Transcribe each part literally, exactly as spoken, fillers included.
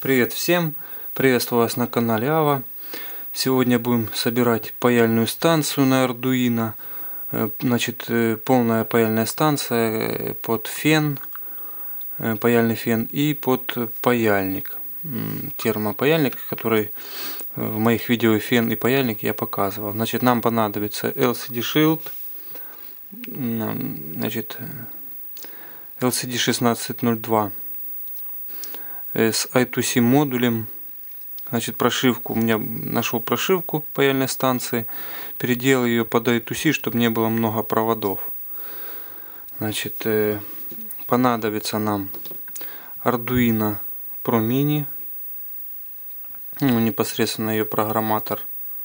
Привет всем! Приветствую вас на канале Ава. Сегодня будем собирать паяльную станцию на Arduino. Значит, полная паяльная станция под фен, паяльный фен и под паяльник. Термопаяльник, который в моих видео фен и паяльник я показывал. Значит, нам понадобится эл си ди Shield, значит, эл си ди шестнадцать ноль два с ай ту си модулем. Значит, прошивку, у меня нашел прошивку паяльной станции, переделал ее под ай ту си, чтобы не было много проводов. Значит, э, понадобится нам Arduino Pro Mini, ну, непосредственно ее программатор,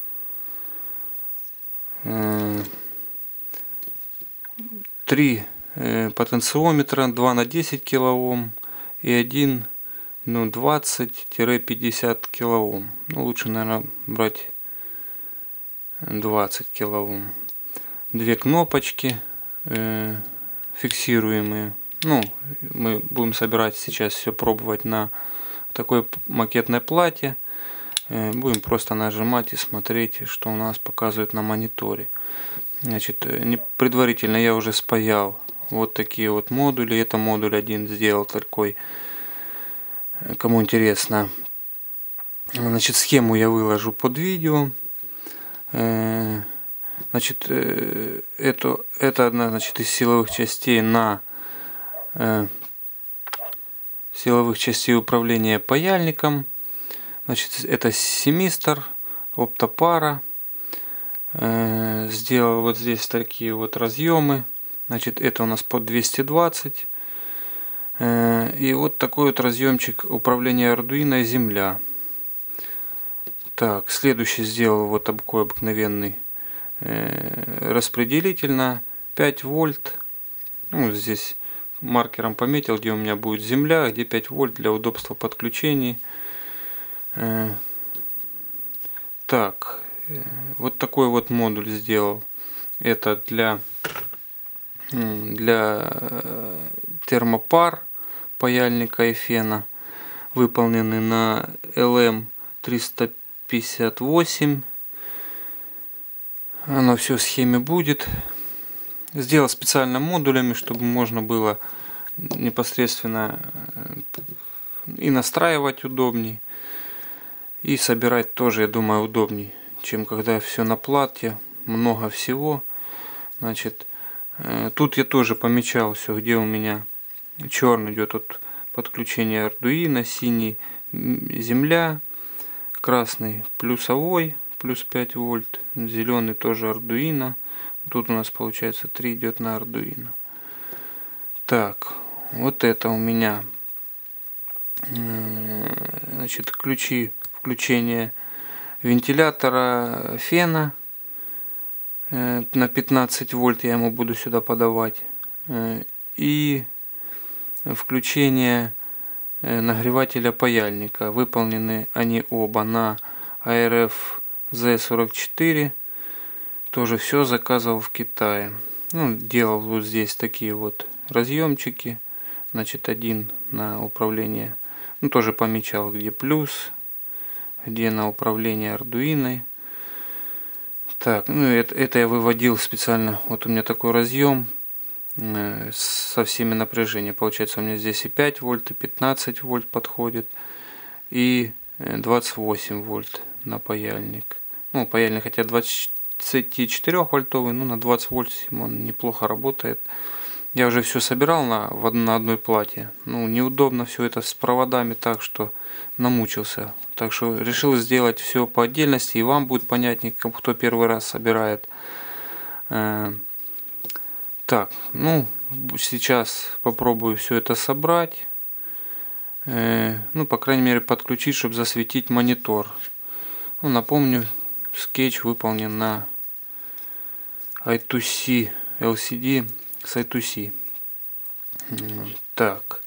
э, три э, потенциометра, два на десять килоом и один ну, двадцать-пятьдесят килоом. Ну, лучше, наверное, брать двадцать килоом. Две кнопочки э, фиксируемые. Ну, мы будем собирать сейчас все, пробовать на такой макетной плате. Э, будем просто нажимать и смотреть, что у нас показывает на мониторе. Значит, предварительно я уже спаял вот такие вот модули. Это модуль один сделал такой. Кому интересно, значит, схему я выложу под видео. Значит, это, это одна, значит, из силовых частей на силовых частей управления паяльником. Значит, это семистор, оптопара. Сделал вот здесь такие вот разъемы. Значит, это у нас под двести двадцать. И вот такой вот разъемчик управления Arduino земля. Так, следующий сделал вот такой обыкновенный распределитель на пять вольт. Ну, здесь маркером пометил, где у меня будет земля, где пять вольт для удобства подключений. Так, вот такой вот модуль сделал. Это для, для термопар паяльника и фена, выполнены на эл эм триста пятьдесят восемь. Оно все в схеме будет. Сделал специально модулями, чтобы можно было непосредственно и настраивать удобней, и собирать тоже, я думаю, удобней, чем когда все на плате, много всего. Значит, тут я тоже помечал все, где у меня черный идет от подключения Arduino, синий земля, красный плюсовой, плюс пять вольт, зеленый тоже Arduino. Тут у нас получается три идет на Arduino. Так, вот это у меня, значит, ключи включения вентилятора фена на пятнадцать вольт, я ему буду сюда подавать, и включение нагревателя паяльника. Выполнены они оба на а эр эф зэ сорок четыре. Тоже все заказывал в Китае. Ну, делал вот здесь такие вот разъемчики. Значит, один на управление. Ну, тоже помечал, где плюс, где на управление Arduino. Так, ну это, это я выводил специально. Вот у меня такой разъем со всеми напряжениями. Получается, у меня здесь и пять вольт, и пятнадцать вольт подходит, и двадцать восемь вольт на паяльник. Ну, паяльник хотя двадцать четыре вольтовый, но на двадцать вольт он неплохо работает. Я уже все собирал на, в, на одной плате. Ну, неудобно все это с проводами, так что намучился. Так что решил сделать все по отдельности, и вам будет понятнее, кто первый раз собирает. Так, ну, сейчас попробую все это собрать. Э, ну, по крайней мере, подключить, чтобы засветить монитор. Ну, напомню, скетч выполнен на ай ту си, эл си ди с ай ту си. Так.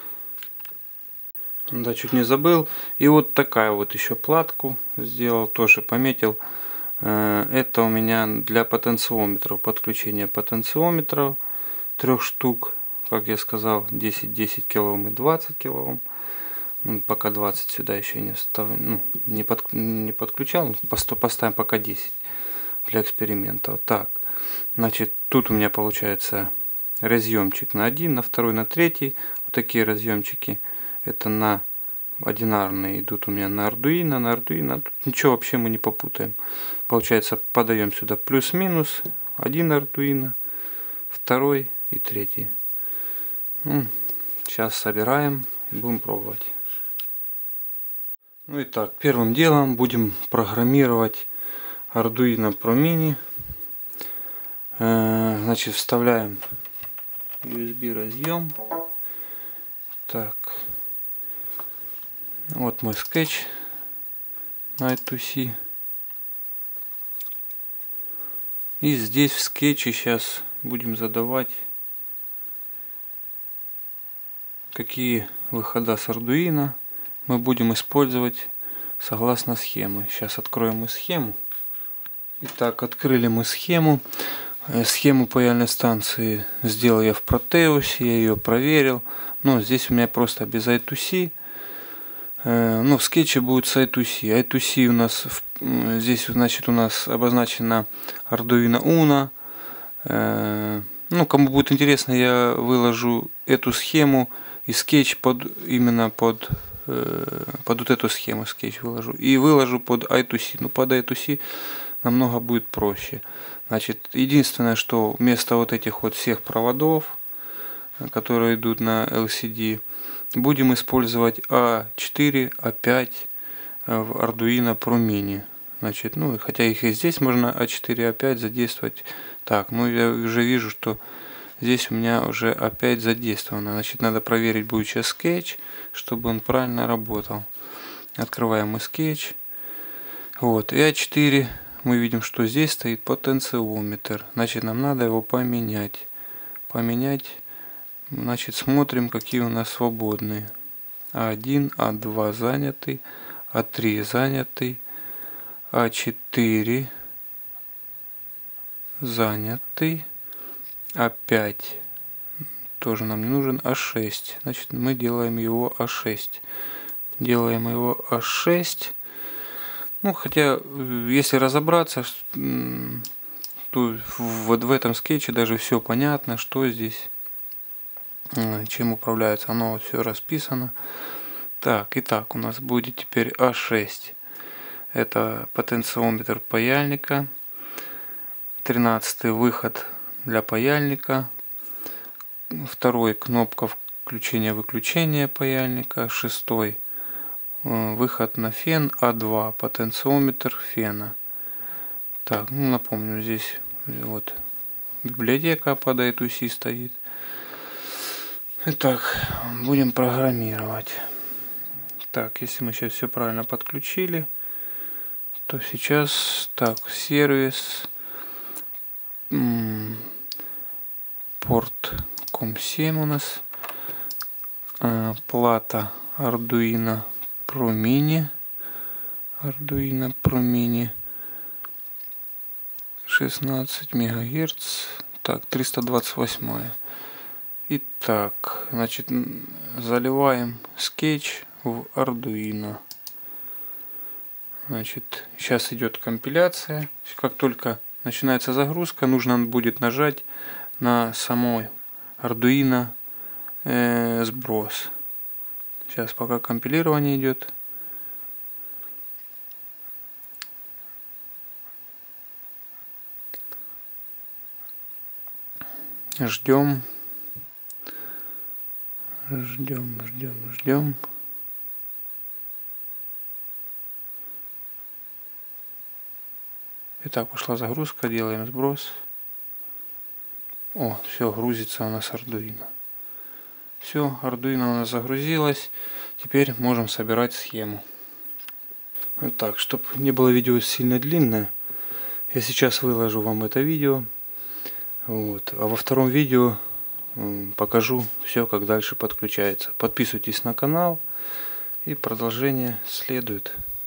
Да, чуть не забыл. И вот такая вот еще платку сделал, тоже пометил. Это у меня для потенциометров, подключение потенциометров трех штук, как я сказал, десять десять килоом и двадцать килоом. Ну, пока двадцать сюда еще не встав... ну, не, под... не подключал. Поставим пока десять для эксперимента. Вот так. Значит, тут у меня получается разъемчик на один, на второй, на третий. Вот такие разъемчики. Это на одинарные идут у меня на Arduino, на Arduino. Тут ничего вообще мы не попутаем. Получается, подаем сюда плюс-минус. Один Arduino, второй и третий. Ну, сейчас собираем и будем пробовать. Ну и так, первым делом будем программировать Arduino Pro Mini. Значит, вставляем ю эс би разъем. Так. Вот мой скетч на ай ту си. И здесь в скетче сейчас будем задавать, какие выхода с Arduino мы будем использовать согласно схемы. Сейчас откроем мы схему. Итак, открыли мы схему. Схему паяльной станции сделал я в Proteus, я ее проверил. Но здесь у меня просто без ай ту си. Ну, в скетче будет с ай ту си. ай ту си у нас здесь, значит, у нас обозначена Arduino Uno. Ну, кому будет интересно, я выложу эту схему и скетч под именно под под вот эту схему скетч выложу и выложу под ай ту си. Ну, под ай ту си намного будет проще. Значит, единственное, что вместо вот этих вот всех проводов, которые идут на эл си ди, будем использовать а четыре, а пять в Arduino Pro Mini. Значит, ну, хотя их и здесь можно а четыре, а пять задействовать. Так, ну я уже вижу, что здесь у меня уже а пять задействовано. Значит, надо проверить будет сейчас скетч, чтобы он правильно работал. Открываем мы скетч. Вот, и а четыре. Мы видим, что здесь стоит потенциометр. Значит, нам надо его поменять. Поменять. Значит, смотрим, какие у нас свободные. а один, а два занятый, а три занятый, а четыре занятый, а пять тоже нам не нужен, а шесть. Значит, мы делаем его а шесть. Делаем его а шесть. Ну, хотя, если разобраться, то вот в этом скетче даже все понятно, что здесь, чем управляется. Оно вот все расписано. Так, итак, у нас будет теперь а шесть. Это потенциометр паяльника. тринадцатый выход для паяльника. Второй кнопка включения-выключения паяльника. Шестой выход на фен, а два потенциометр фена. Так, ну, напомню, здесь вот библиотека под ай ту си стоит. Итак, будем программировать. Так, если мы сейчас все правильно подключили, то сейчас, так, сервис, порт ком семь у нас, плата Arduino Pro Mini, Arduino Pro Mini, шестнадцать мегагерц, так, триста двадцать восемь. Итак, значит, заливаем скетч в Arduino. Значит, сейчас идет компиляция. Как только начинается загрузка, нужно будет нажать на самой Arduino э, сброс. Сейчас пока компилирование идет. Ждем. Ждем, ждем, ждем. Итак, пошла загрузка, делаем сброс. О, все, грузится у нас Arduino. Все, Arduino у нас загрузилось. Теперь можем собирать схему. Итак, чтобы не было видео сильно длинное, я сейчас выложу вам это видео. Вот. А во втором видео покажу все, как дальше подключается. Подписывайтесь на канал, и продолжение следует.